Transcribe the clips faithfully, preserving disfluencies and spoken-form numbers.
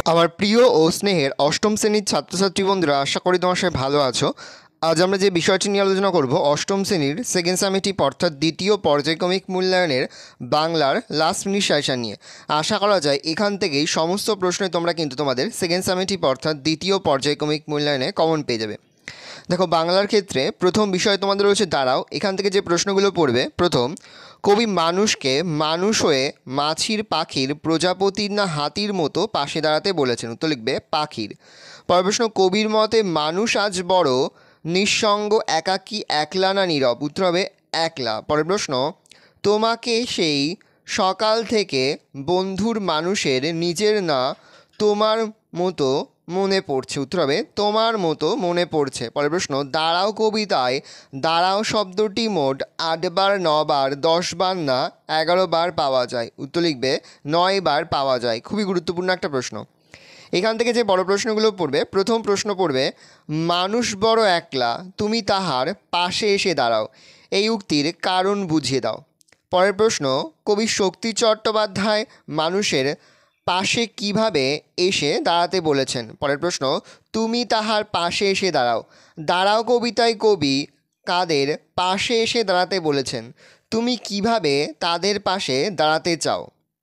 আমার প্রিয় ও স্নেহের অষ্টম শ্রেণীর ছাত্রছাত্রী বন্ধুরা, আশা করি তোমার সবাই ভালো আছো। আজ আমরা যে বিষয়টি নিয়ে আলোচনা করব অষ্টম শ্রেণীর সেকেন্ড সামেটিভ অর্থাৎ দ্বিতীয় পর্যায়ক্রমিক মূল্যায়নের বাংলার লাস্ট মিনিট সাজেশন নিয়ে। আশা করা যায় এখান থেকেই সমস্ত প্রশ্নে তোমরা কিন্তু তোমাদের সেকেন্ড সামেটিভ অর্থাৎ দ্বিতীয় পর্যায়ক্রমিক মূল্যায়নে কমন পেয়ে যাবে। দেখো, বাংলার ক্ষেত্রে প্রথম বিষয় তোমাদের রয়েছে দাঁড়াও। এখান থেকে যে প্রশ্নগুলো পড়বে, প্রথম, কবি মানুষকে মানুষ হয়ে মাছির, পাখির, প্রজাপতির না হাতির মতো পাশে দাঁড়াতে বলেছেন? উত্তর লিখবে পাখির। পরের প্রশ্ন, কবির মতে মানুষ আজ বড় নিঃসঙ্গ, একাকী, একলা না নীরব? উত্তর হবে একলা। পরের প্রশ্ন, তোমাকে সেই সকাল থেকে বন্ধুর মানুষের নিজের না তোমার মতো মনে পড়ছে? উত্তর হবে তোমার মতো মনে পড়ছে। পরের প্রশ্ন, দাঁড়াও কবিতায় দাঁড়াও শব্দটি মোট আটবার, নবার, দশ বার না এগারো বার পাওয়া যায়? উত্তর লিখবে নয় বার পাওয়া যায়। খুবই গুরুত্বপূর্ণ একটা প্রশ্ন। এখান থেকে যে বড় প্রশ্নগুলো পড়বে, প্রথম প্রশ্ন পড়বে, মানুষ বড় একলা, তুমি তাহার পাশে এসে দাঁড়াও, এই উক্তির কারণ বুঝিয়ে দাও। পরের প্রশ্ন, কবি শক্তি চট্টোপাধ্যায় মানুষের পাশে কিভাবে এসে দাঁড়াতে বলেছেন? পরের প্রশ্ন, তুমি তাহার পাশে এসে দাঁড়াও, দাঁড়াও কবিতায় কবি কাদের পাশে এসে দাঁড়াতে বলেছেন? তুমি কিভাবে তাদের পাশে দাঁড়াতে চাও?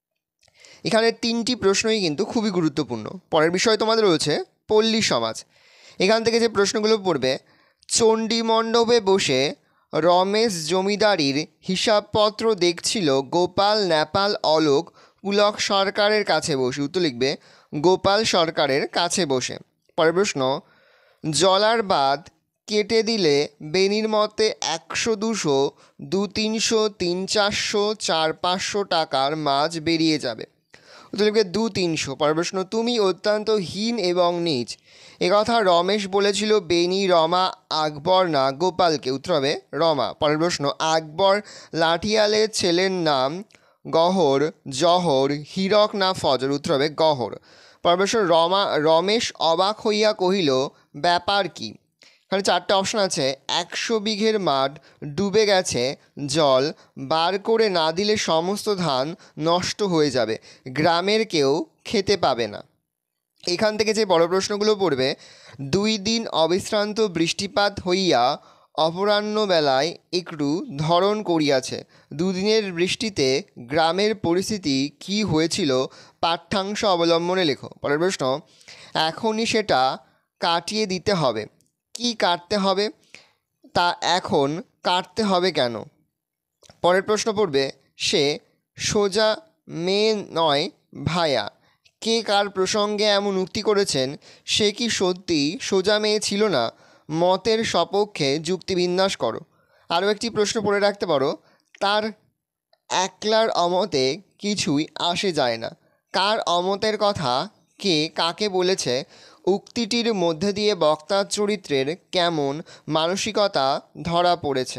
এখানে তিনটি প্রশ্নই কিন্তু খুবই গুরুত্বপূর্ণ। পরের বিষয় তোমাদের রয়েছে পল্লী সমাজ। এখান থেকে যে প্রশ্নগুলো পড়বে, চণ্ডী মণ্ডপে বসে রমেশ জমিদারির হিসাবপত্র দেখছিল গোপাল, নেপাল, অলোক, পুলক সরকারের কাছে বসে? উত্তর লিখবে গোপাল সরকারের কাছে বসে। পরের প্রশ্ন, জলার বাঁধ কেটে দিলে বেনির মতে একশো, দুশো, দু তিনশো, তিন চারশো, চার পাঁচশো টাকার মাছ বেরিয়ে যাবে? উত্তর লিখবে দু তিনশো। পরের প্রশ্ন, তুমি অত্যন্ত হীন এবং নীচ, একথা রমেশ বলেছিল বেনি, রমা, আকবর না গোপালকে? উত্তর হবে রমা। পরের প্রশ্ন, আকবর লাঠিয়ালের ছেলের নাম গহর, জহর, হীরক না ফজর? উত্তর হবে গহর। পরের প্রশ্ন, রমা রমেশ অবাক হইয়া কহিল ব্যাপার কি? এখানে চারটে অপশন আছে। একশো বিঘের মাঠ ডুবে গেছে, জল বার করে না দিলে সমস্ত ধান নষ্ট হয়ে যাবে, গ্রামের কেউ খেতে পাবে না। এখান থেকে যে বড় প্রশ্নগুলো পড়বে, দুই দিন অবিশ্রান্ত বৃষ্টিপাত হইয়া অপরাহ্ন বেলায় একটু ধরণ করিয়াছে, দুদিনের বৃষ্টিতে গ্রামের পরিস্থিতি কি হয়েছিল পাঠ্যাংশ অবলম্বনে লেখো। পরের প্রশ্ন, এখনই সেটা কাটিয়ে দিতে হবে, কি কাটতে হবে তা এখন কাটতে হবে কেন? পরের প্রশ্ন পড়বে, সে সোজা মেয়ে নয় ভায়া, কে কার প্রসঙ্গে এমন উক্তি করেছেন? সে কি সত্যি সোজা মেয়ে ছিল না? মতের সপক্ষে যুক্তি বিন্যাস করো। আরও একটি প্রশ্ন পড়ে রাখতে পারো, তার একলার অমতে কিছুই আসে যায় না, কার অমতের কথা কে কাকে বলেছে? উক্তিটির মধ্যে দিয়ে বক্তার চরিত্রের কেমন মানসিকতা ধরা পড়েছে?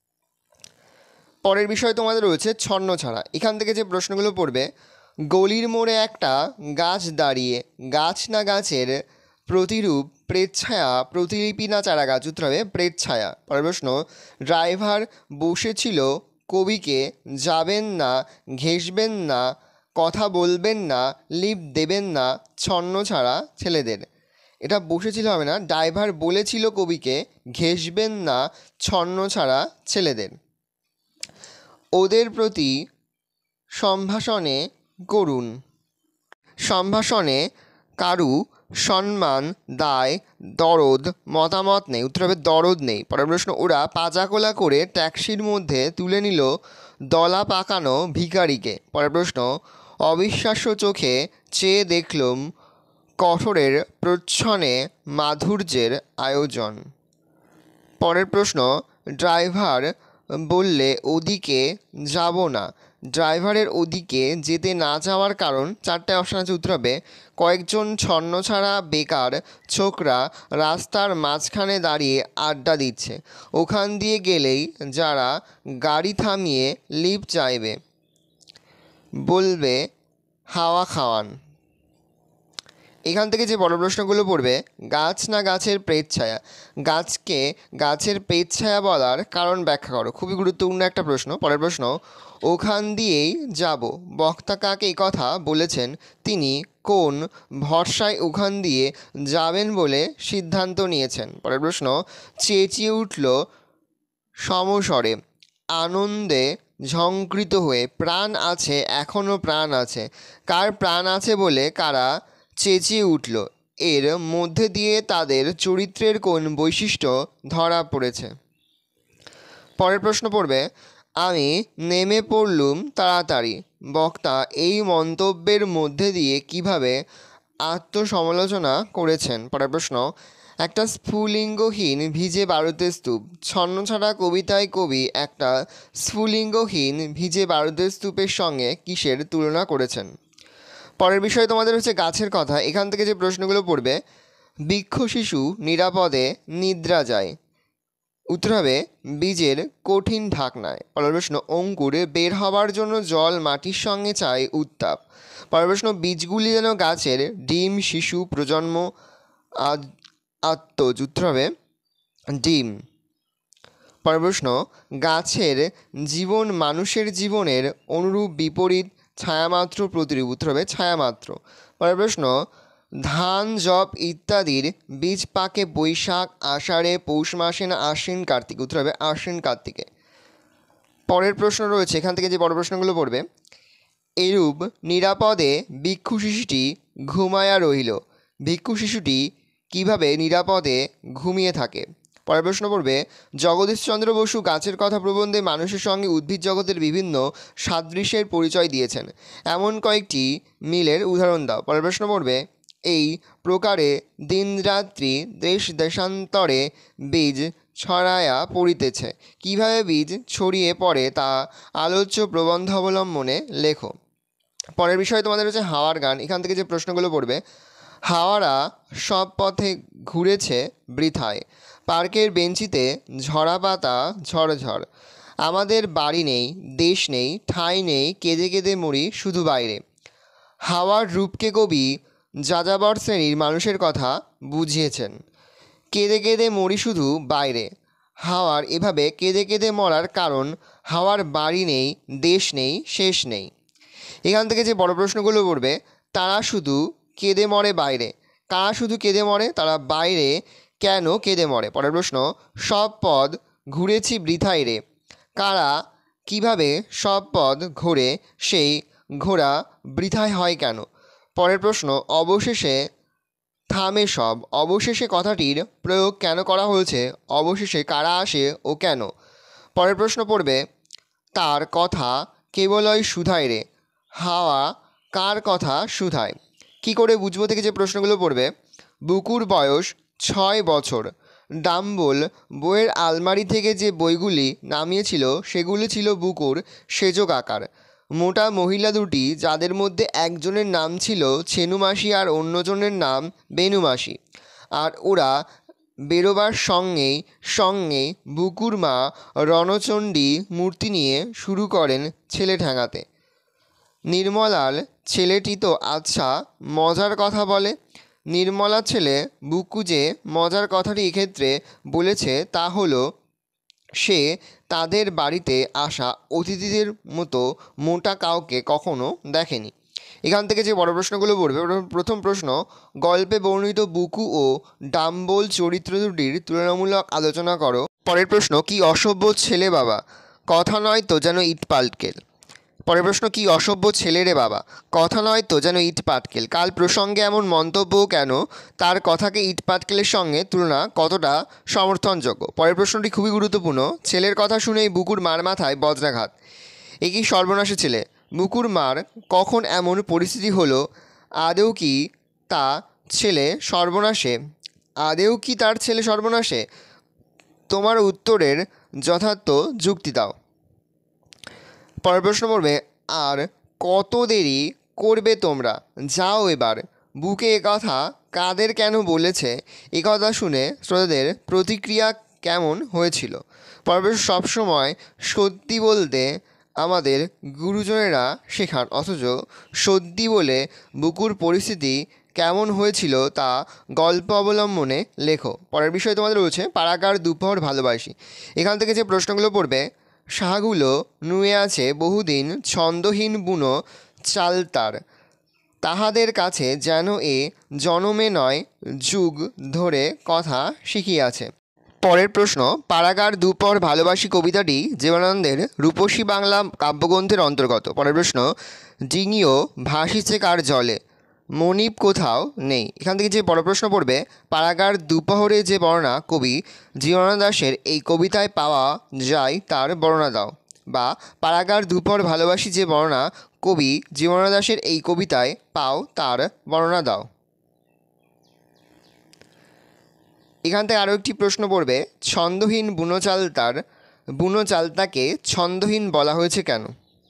পরের বিষয় তোমাদের রয়েছে ছন্নছাড়া। এখান থেকে যে প্রশ্নগুলো পড়বে, গলির মোড়ে একটা গাছ দাঁড়িয়ে, গাছ না গাছের প্রতিরূপ, প্রেতছায়া, প্রতিলিপি না চারা গাছ? উত্তর হবে প্রেতছায়া। পরের প্রশ্ন, ড্রাইভার বসেছিল কবিকে যাবেন না, ঘেঁষবেন না, কথা বলবেন না, লিফট দেবেন না ছন্নছাড়া ছেলেদের? এটা বসেছিল হবে না, ড্রাইভার বলেছিল কবিকে ঘেঁষবেন না ছন্নছাড়া ছেলেদের। ওদের প্রতি সম্ভাষণে করুন, সম্ভাষণে কারু সম্মান, দায়, দরদ, মতামত নেই? উত্তর হবে দরদ নেই। পরের প্রশ্ন, ওরা পাজাকোলা করে ট্যাক্সির মধ্যে তুলে নিল দলা পাকানো ভিখারিকে? পরের প্রশ্ন, অবিশ্বাস্য চোখে চেয়ে দেখলুম কঠোরের প্রচ্ছনে মাধুর্যের আয়োজন। পরের প্রশ্ন, ড্রাইভার বললে ওদিকে যাব না, ড্রাইভারের ওদিকে যেতে না যাওয়ার কারণ? চারটে অপশান আছে। উত্তর হবে কয়েকজন ছন্নছাড়া বেকার ছোকরা রাস্তার মাঝখানে দাঁড়িয়ে আড্ডা দিচ্ছে, ওখান দিয়ে গেলেই যারা গাড়ি থামিয়ে লিফট চাইবে বলবে হাওয়া খাওয়ান। এখান থেকে যে বড় প্রশ্নগুলো পড়বে, গাছ না গাছের প্রেতছায়া, গাছকে গাছের প্রেতছায়া বলার কারণ ব্যাখ্যা করো। খুবই গুরুত্বপূর্ণ একটা প্রশ্ন। পরের প্রশ্ন, ওখান দিয়েই যাব, বক্তা কাকে এই কথা বলেছেন? তিনি কোন ভরসায় ওখান দিয়ে যাবেন বলে সিদ্ধান্ত নিয়েছেন? পরের প্রশ্ন, চেঁচিয়ে উঠল সমস্বরে, আনন্দে ঝংকৃত হয়ে, প্রাণ আছে, এখনও প্রাণ আছে। কার প্রাণ আছে বলে কারা চেঁচিয়ে উঠল? এর মধ্যে দিয়ে তাদের চরিত্রের কোন বৈশিষ্ট্য ধরা পড়েছে? পরের প্রশ্ন পড়বে, আমি নেমে পড়লুম তাড়াতাড়ি। বক্তা এই মন্তব্যের মধ্যে দিয়ে কিভাবে আত্মসমালোচনা করেছেন? পরের প্রশ্ন, একটা স্ফুলিঙ্গহীন ভিজে বারুদের স্তূপ। ছন্নছাড়া কবিতায় কবি একটা স্ফুলিঙ্গহীন ভিজে বারুদের স্তূপের সঙ্গে কিসের তুলনা করেছেন? পরের বিষয় তোমাদের হচ্ছে গাছের কথা। এখান থেকে যে প্রশ্নগুলো পড়বে, বৃক্ষ শিশু নিরাপদে নিদ্রা যায়। উত্তর হবে বীজের কঠিন ঢাকনায়। পরের প্রশ্ন, অঙ্কুর বের হবার জন্য জল মাটির সঙ্গে চায় উত্তাপ। পরের প্রশ্ন, বীজগুলি যেন গাছের ডিম, শিশু, প্রজন্ম, আত্মজ। উত্তর হবে ডিম। পরের প্রশ্ন, গাছের জীবন মানুষের জীবনের অনুরূপ, বিপরীত, ছায়ামাত্র, প্রতিরূপ। উত্তর হবে ছায়ামাত্র। পরের প্রশ্ন, ধান, যব ইত্যাদির বীজ পাকে বৈশাখ, আষাঢ়ে, পৌষ মাসে না আশ্বিন, কার্তিক? উত্তর হবে আশ্বিন, কার্তিকে। পরের প্রশ্ন রয়েছে এখান থেকে যে বড় প্রশ্নগুলো পড়বে, এরূপ নিরাপদে ভিক্ষু শিশুটি ঘুমায়া রহিল। ভিক্ষু শিশুটি কিভাবে নিরাপদে ঘুমিয়ে থাকে? পরের প্রশ্ন পড়বে, জগদীশচন্দ্র বসু গাছের কথা প্রবন্ধে মানুষের সঙ্গে উদ্ভিদ জগতের বিভিন্ন সাদৃশ্যের পরিচয় দিয়েছেন। এমন কয়েকটি মিলের উদাহরণ দাও। পরের প্রশ্ন পড়বে, এই প্রকারে দিনরাত্রি দেশ দেশান্তরে বীজ ছড়ায়া পড়িতেছে। কিভাবে বীজ ছড়িয়ে পড়ে তা আলোচ্য প্রবন্ধ অবলম্বনে লেখো। পরের বিষয় তোমাদের হচ্ছে হাওয়ার গান। এখান থেকে যে প্রশ্নগুলো পড়বে, হাওয়ারা সব পথে ঘুরেছে বৃথায়, পার্কের বেঞ্চিতে ঝরা পাতা ঝড়ঝড়। আমাদের বাড়ি নেই, দেশ নেই, ঠাঁই নেই, কেঁদে কেঁদে মরি শুধু বাইরে। হাওয়ার রূপকে কবি যাযাবর শ্রেণীর মানুষের কথা বুঝিয়েছেন। কেঁদে কেঁদে মরি শুধু বাইরে। হাওয়ার এভাবে কেঁদে কেঁদে মরার কারণ, হাওয়ার বাড়ি নেই, দেশ নেই, শেষ নেই। এখান থেকে যে বড় প্রশ্নগুলো পড়বে, তারা শুধু কেঁদে মরে বাইরে। কারা শুধু কেঁদে মরে? তারা বাইরে কেন কেঁদে মরে? পরের প্রশ্ন, সব পদ ঘুরেছি বৃথায় রে। কারা কিভাবে সব পদ ঘোরে, সেই ঘোরা বৃথায় হয় কেন? পরের প্রশ্ন, অবশেষে থামে সব। অবশেষে কথাটির প্রয়োগ কেন করা হয়েছে? অবশেষে কারা আসে ও কেন? পরের প্রশ্ন পড়বে, তার কথা কেবলই শুধায় রে। হাওয়া কার কথা শুধায়? কি করে বুঝবো থেকে যে প্রশ্নগুলো পড়বে, বুকুর বয়স ছয় বছর। ডাম্বল বইয়ের আলমারি থেকে যে বইগুলি নামিয়েছিল সেগুলি ছিল বুকুর সেজক আকার। মোটা মহিলা দুটি, যাদের মধ্যে একজনের নাম ছিল ছেনুমাসি আর অন্যজনের নাম বেনুমাসি, আর ওরা বেরোবার সঙ্গেই সঙ্গে বুকুর মা রণচণ্ডী মূর্তি নিয়ে শুরু করেন ছেলে ঠ্যাঙাতে। নির্মলার ছেলেটি তো আচ্ছা মজার কথা বলে। নির্মলার ছেলে বুকু যে মজার কথাটি এক্ষেত্রে বলেছে তা হলো, সে তাদের বাড়িতে আসা অতিথিদের মতো মোটা কাউকে কখনো দেখেনি। এখান থেকে যে বড় প্রশ্নগুলো পড়বে, প্রথম প্রশ্ন, গল্পে বর্ণিত বুকু ও ডাম্বল চরিত্র দুটির তুলনামূলক আলোচনা করো। পরের প্রশ্ন, কি অসভ্য ছেলে বাবা, কথা নয় তো যেন ইট পাটকেল। পরের প্রশ্ন, কি অসভ্য ছেলে রে বাবা, কথা নয় তো যেন ইট পাটকেল। কাল প্রসঙ্গে এমন মন্তব্য কেন? তার কথাকে ইট পাটকেলের সঙ্গে তুলনা কতটা সমর্থনযোগ্য? পরের প্রশ্নটি খুবই গুরুত্বপূর্ণ, ছেলের কথা শুনেই বুকুর মার মাথায় বজ্রাঘাত। এ কি সর্বনাশী ছেলে? বুকুর মার কখন এমন পরিস্থিতি হলো? আদেও কি তা ছেলে সর্বনাশে? আদেও কি তার ছেলে সর্বনাশে? তোমার উত্তরের যথার্থ যুক্তি দাও। পরের প্রশ্ন পড়বে, আর কত দেরি করবে তোমরা, যাও এবার। বুকে একথা কাদের কেন বলেছে? একথা শুনে শ্রোতাদের প্রতিক্রিয়া কেমন হয়েছিল? পরের প্রশ্ন, সবসময় সত্যি বলতে আমাদের গুরুজনেরা শেখান, অথচ সত্যি বলে বুকুর পরিস্থিতি কেমন হয়েছিল তা গল্প অবলম্বনে লেখো। পরের বিষয় তোমাদের রয়েছে পাড়াগার দুপহর ভালোবাসি। এখান থেকে যে প্রশ্নগুলো পড়বে, শাহগুলো নুয়ে আছে বহুদিন, ছন্দহীন বুনো চালতার। তাহাদের কাছে যেন এ জনমে নয় যুগ ধরে কথা শিখিয়াছে। পরের প্রশ্ন, পাড়াগার দুপর ভালোবাসি কবিতাটি জীবনানন্দের রূপসী বাংলা কাব্যগ্রন্থের অন্তর্গত। পরের প্রশ্ন, ডিঙিও ভাসিছে কার জলে, মনিব কোথাও নেই। এখান থেকে যে বড় প্রশ্ন পড়বে, পাড়াগার দুপহরে যে বর্ণনা কবি জীবনানন্দ দাশের এই কবিতায় পাওয়া যায় তার বর্ণনা দাও, বা পাড়াগার দুপহর ভালোবাসি যে বর্ণনা কবি জীবনানন্দ দাশের এই কবিতায় পাও তার বর্ণনা দাও। এখান থেকে আরও একটি প্রশ্ন পড়বে, ছন্দহীন বুনো চালতার বুনো চালতাকে ছন্দহীন বলা হয়েছে কেন?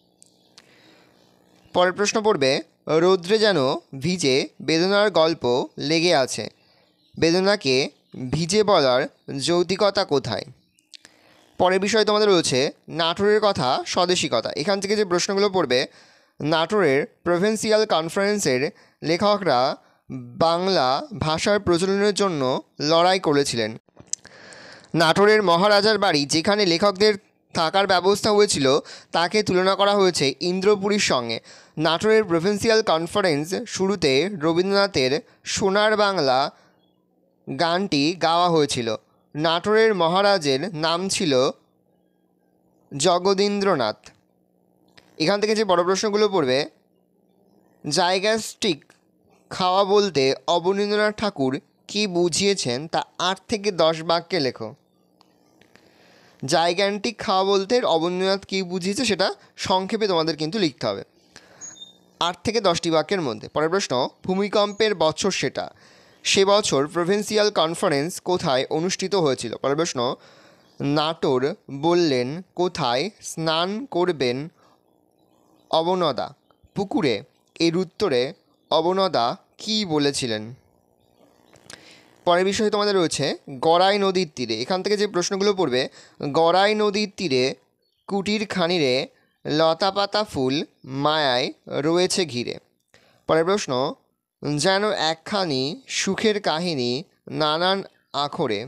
পরের প্রশ্ন পড়বে, রৌদ্রে যেন ভিজে বেদনার গল্প লেগে আছে, বেদনাকে ভিজে বলার যৌক্তিকতা কোথায়? পরের বিষয় তোমাদের রয়েছে নাটোরের কথা স্বদেশিকতা। এখান থেকে যে প্রশ্নগুলো পড়বে, নাটোরের প্রভিন্সিয়াল কনফারেন্সের লেখকরা বাংলা ভাষার প্রচলনের জন্য লড়াই করেছিলেন। নাটোরের মহারাজার বাড়ি যেখানে লেখকদের থাকার ব্যবস্থা হয়েছিল তাকে তুলনা করা হয়েছে ইন্দ্রপুরীর সঙ্গে। নাটোরের প্রভিন্সিয়াল কনফারেন্স শুরুতে রবীন্দ্রনাথের সোনার বাংলা গানটি গাওয়া হয়েছিল। নাটোরের মহারাজের নাম ছিল জগদীন্দ্রনাথ। এখান থেকে যে বড় প্রশ্নগুলো পড়বে, জায়গাস্টিক খাওয়া বলতে অবনীন্দ্রনাথ ঠাকুর কী বুঝিয়েছেন তা আট থেকে দশ বাক্যে লেখো। জায়গান্টিক খাওয়া বলতে অবনীন্দ্রনাথ কী বুঝিয়েছে সেটা সংক্ষেপে তোমাদের কিন্তু লিখতে হবে আট থেকে দশটি বাক্যের মধ্যে। পরের প্রশ্ন, ভূমিকম্পের বছর সেটা, সে বছর প্রভিন্সিয়াল কনফারেন্স কোথায় অনুষ্ঠিত হয়েছিল? পরের প্রশ্ন, নাটোর বললেন কোথায় স্নান করবেন অবনদা পুকুরে, এর উত্তরে অবনদা কী বলেছিলেন? পরের বিষয় তোমাদের রয়েছে গড়াই নদীর তীরে। এখান থেকে যে প্রশ্নগুলো পড়বে, গড়াই নদীর তীরে কুটির খানিরে লতা পাতা ফুল মায়ায় রয়েছে ঘিরে। পরের প্রশ্ন, যেন একখানি সুখের কাহিনী নানান আখরে,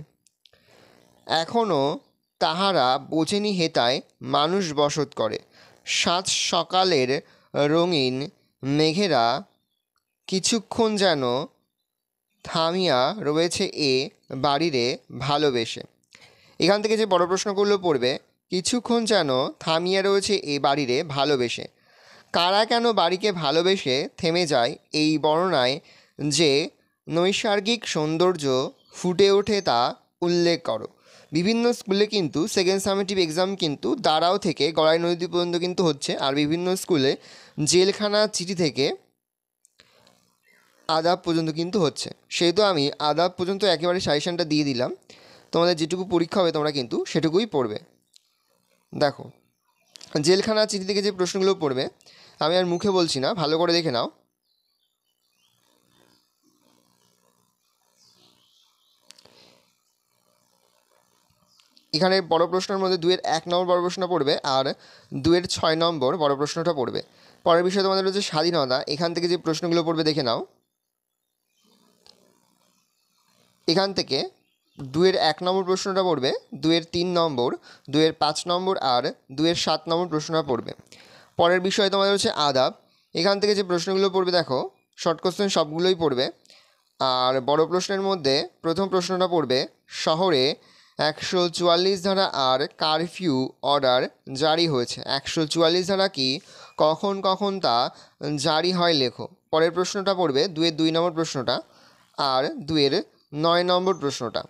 এখনও তাহারা বোঝেনি হেতায় মানুষ বসত করে, সাত সকালের রঙিন মেঘেরা কিছুক্ষণ যেন থামিয়া রয়েছে এ বাড়িরে ভালোবেসে। এখান থেকে যে বড় প্রশ্নগুলো পড়বে, কিছুক্ষণ যেন থামিয়া রয়েছে এ বাড়িরে ভালোবেসে, কারা কেন বাড়িকে ভালোবেসে থেমে যায় এই বর্ণনায় যে নৈসর্গিক সৌন্দর্য ফুটে ওঠে তা উল্লেখ করো। বিভিন্ন স্কুলে কিন্তু সেকেন্ড সামেটিভ এক্সাম কিন্তু দাঁড়াও থেকে গড়াই নদী পর্যন্ত কিন্তু হচ্ছে, আর বিভিন্ন স্কুলে জেলখানা চিঠি থেকে আদাব পর্যন্ত কিন্তু হচ্ছে। সেহেতু আমি আদাব পর্যন্ত একেবারে সাজেশনটা দিয়ে দিলাম, তোমাদের যেটুকু পরীক্ষা হবে তোমরা কিন্তু সেটুকুই পড়বে। দেখো, জেলখানা চিঠি থেকে যে প্রশ্নগুলো পড়বে আমি আর মুখে বলছি না, ভালো করে দেখে নাও। এখানে বড় প্রশ্নের মধ্যে দুয়ের এক নম্বর বড় প্রশ্ন পড়বে আর দুয়ের ছয় নম্বর বড় প্রশ্নটা পড়বে। পরের বিষয় তোমাদের হচ্ছে স্বাধীনতা। এখান থেকে যে প্রশ্নগুলো পড়বে দেখে নাও। এখান থেকে দুয়ের এক নম্বর প্রশ্নটা পড়বে, দুয়ের তিন নম্বর, দুয়ের পাঁচ নম্বর আর দুয়ের সাত নম্বর প্রশ্নটা পড়বে। পরের বিষয় তোমাদের হচ্ছে আদাব। এখান থেকে যে প্রশ্নগুলো পড়বে দেখো, শর্ট কোশ্চেন সবগুলোই পড়বে। আর বড় প্রশ্নের মধ্যে প্রথম প্রশ্নটা পড়বে, শহরে একশো চুয়াল্লিশ ধারা আর কারফিউ অর্ডার জারি হয়েছে, একশো চুয়াল্লিশ ধারা কি, কখন কখন তা জারি হয় লেখো। পরের প্রশ্নটা পড়বে দুয়ের দুই নম্বর প্রশ্নটা আর দুয়ের নয় নম্বর প্রশ্নটা।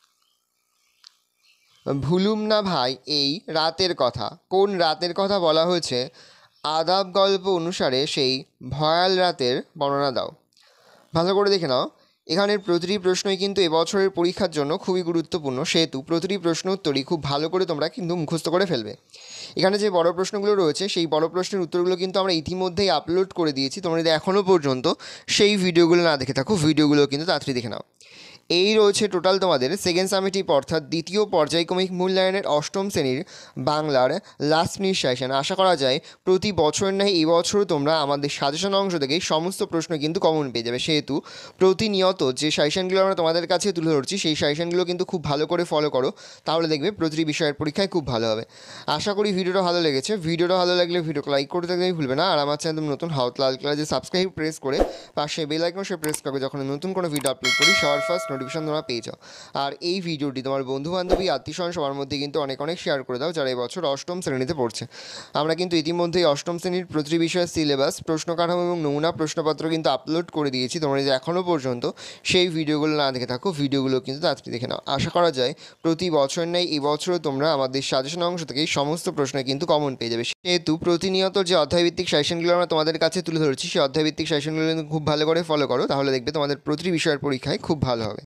ভুলুম না ভাই এই রাতের কথা, কোন রাতের কথা বলা হয়েছে? আদাব গল্প অনুসারে সেই ভয়াল রাতের বর্ণনা দাও। ভালো করে দেখে নাও, এখানের প্রতিটি প্রশ্নই কিন্তু এবছরের পরীক্ষার জন্য খুবই গুরুত্বপূর্ণ, সেহেতু প্রতিটি প্রশ্ন উত্তরই খুব ভালো করে তোমরা কিন্তু মুখস্থ করে ফেলবে। এখানে যে বড় প্রশ্নগুলো রয়েছে সেই বড় প্রশ্নের উত্তরগুলো কিন্তু আমরা ইতিমধ্যেই আপলোড করে দিয়েছি, তোমরা যদি এখনও পর্যন্ত সেই ভিডিওগুলো না দেখে থাকো ভিডিওগুলো কিন্তু তাড়াতাড়ি দেখে নাও। এই রয়েছে টোটাল তোমাদের সেকেন্ড সামেটিভ অর্থাৎ দ্বিতীয় পর্যায়ক্রমিক মূল্যায়নের অষ্টম শ্রেণীর বাংলার লাস্ট মিনিট সাজেশন। আশা করা যায় প্রতি বছর নয় এবছরও তোমরা আমাদের সাজেশন অংশ থেকে সমস্ত প্রশ্ন কিন্তু কমন পেয়ে যাবে, সেহেতু প্রতিনিয়ত যে সাজেশনগুলো আমরা তোমাদের কাছে তুলে ধরছি সেই সাজেশনগুলো কিন্তু খুব ভালো করে ফলো করো, তাহলে দেখবে প্রতিটি বিষয়ের পরীক্ষায় খুব ভালো হবে। আশা করি ভিডিওটা ভালো লেগেছে। ভিডিওটা ভালো লাগলে ভিডিওকে লাইক করতে থাকলেই ভুলবে না, আর আমার চ্যানেল তুমি নতুন হাউত লাল কালার যে সাবস্ক্রাইব প্রেস করে পাশে বেল আইকন সে প্রেস করবে, যখন নতুন কোনো ভিডিও আপলোড করি সবার ফার্স্ট নোটিফিকেশন তোমরা পেয়ে যাও। আর এই ভিডিওটি তোমার বন্ধু বান্ধবী আত্মীয়স্বজন সবার মধ্যে কিন্তু অনেক অনেক শেয়ার করে দাও যারা এবছর অষ্টম শ্রেণীতে পড়ছে। আমরা কিন্তু ইতিমধ্যেই অষ্টম শ্রেণীর প্রতিটি বিষয়ের সিলেবাস, প্রশ্ন কাঠামো এবং নমুনা প্রশ্নপত্র কিন্তু আপলোড করে দিয়েছি। তোমরা যদি এখনও পর্যন্ত সেই ভিডিওগুলো না দেখে থাকো, ভিডিওগুলো কিন্তু তাড়াতাড়ি দেখে নাও। আশা করা যায় প্রতি বছর নেই এবছরও তোমরা আমাদের সাজেশন অংশ থেকে সমস্ত প্রশ্ন কিন্তু কমন পেয়ে যাবে, সেহেতু প্রতিনিয়ত যে অধ্যায়ভিত্তিক সাজেশনগুলো আমরা তোমাদের কাছে তুলে ধরছি সেই অধ্যায়ভিত্তিক সাজেশনগুলো কিন্তু খুব ভালো করে ফলো করো, তাহলে দেখবে তোমাদের প্রতিটি বিষয়ের পরীক্ষায় খুব ভালো হবে।